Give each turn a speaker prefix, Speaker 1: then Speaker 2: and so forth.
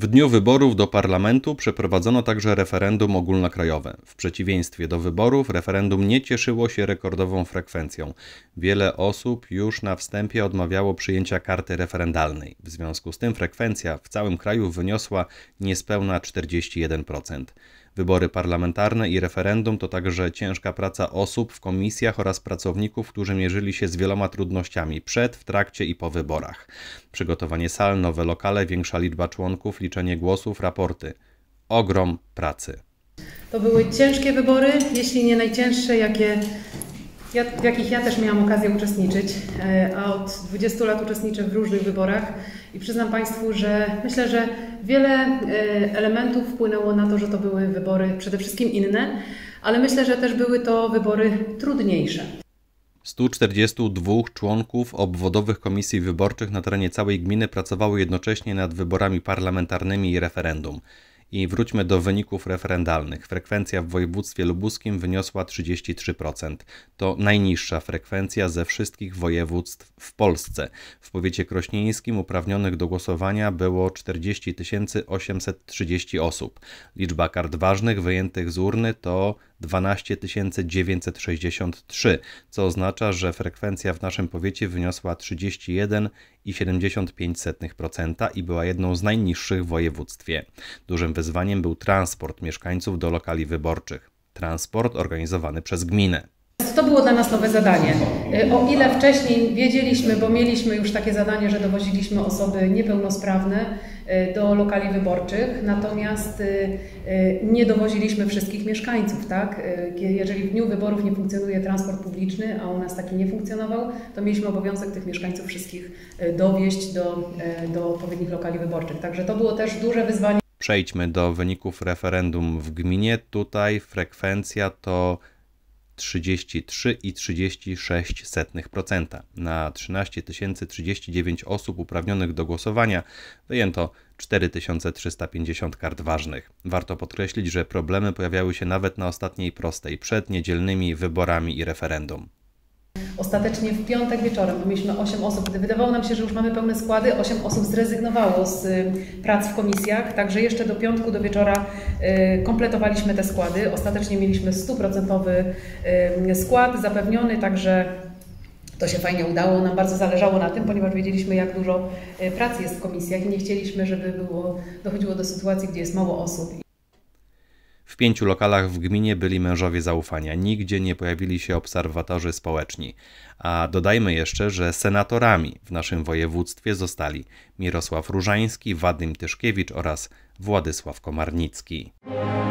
Speaker 1: W dniu wyborów do parlamentu przeprowadzono także referendum ogólnokrajowe. W przeciwieństwie do wyborów referendum nie cieszyło się rekordową frekwencją. Wiele osób już na wstępie odmawiało przyjęcia karty referendalnej. W związku z tym frekwencja w całym kraju wyniosła niespełna 41%. Wybory parlamentarne i referendum to także ciężka praca osób w komisjach oraz pracowników, którzy mierzyli się z wieloma trudnościami przed, w trakcie i po wyborach. Przygotowanie sal, nowe lokale, większa liczba członków, liczenie głosów, raporty. Ogrom pracy.
Speaker 2: To były ciężkie wybory, jeśli nie najcięższe, w jakich ja też miałam okazję uczestniczyć, a od 20 lat uczestniczę w różnych wyborach i przyznam Państwu, że myślę, że wiele elementów wpłynęło na to, że to były wybory przede wszystkim inne, ale myślę, że też były to wybory trudniejsze.
Speaker 1: 142 członków obwodowych komisji wyborczych na terenie całej gminy pracowało jednocześnie nad wyborami parlamentarnymi i referendum. I wróćmy do wyników referendalnych. Frekwencja w województwie lubuskim wyniosła 33%. To najniższa frekwencja ze wszystkich województw w Polsce. W powiecie krośnieńskim uprawnionych do głosowania było 40 830 osób. Liczba kart ważnych wyjętych z urny to 12 963, co oznacza, że frekwencja w naszym powiecie wyniosła 31,75% i była jedną z najniższych w województwie. Dużym wyzwaniem był transport mieszkańców do lokali wyborczych. Transport organizowany przez gminę.
Speaker 2: To było dla nas nowe zadanie. O ile wcześniej wiedzieliśmy, bo mieliśmy już takie zadanie, że dowoziliśmy osoby niepełnosprawne do lokali wyborczych, natomiast nie dowoziliśmy wszystkich mieszkańców, tak? Jeżeli w dniu wyborów nie funkcjonuje transport publiczny, a u nas taki nie funkcjonował, to mieliśmy obowiązek tych mieszkańców wszystkich dowieźć do odpowiednich lokali wyborczych. Także to było też duże wyzwanie.
Speaker 1: Przejdźmy do wyników referendum w gminie. Tutaj frekwencja to 33,36%. Na 13 039 osób uprawnionych do głosowania wyjęto 4350 kart ważnych. Warto podkreślić, że problemy pojawiały się nawet na ostatniej prostej, przed niedzielnymi wyborami i referendum.
Speaker 2: Ostatecznie w piątek wieczorem, bo mieliśmy 8 osób, gdy wydawało nam się, że już mamy pełne składy, 8 osób zrezygnowało z prac w komisjach, także jeszcze do piątku, do wieczora kompletowaliśmy te składy. Ostatecznie mieliśmy 100% skład zapewniony, także to się fajnie udało. Nam bardzo zależało na tym, ponieważ wiedzieliśmy, jak dużo pracy jest w komisjach i nie chcieliśmy, żeby dochodziło do sytuacji, gdzie jest mało osób.
Speaker 1: W 5 lokalach w gminie byli mężowie zaufania. Nigdzie nie pojawili się obserwatorzy społeczni. A dodajmy jeszcze, że senatorami w naszym województwie zostali Mirosław Różański, Wadym Tyszkiewicz oraz Władysław Komarnicki.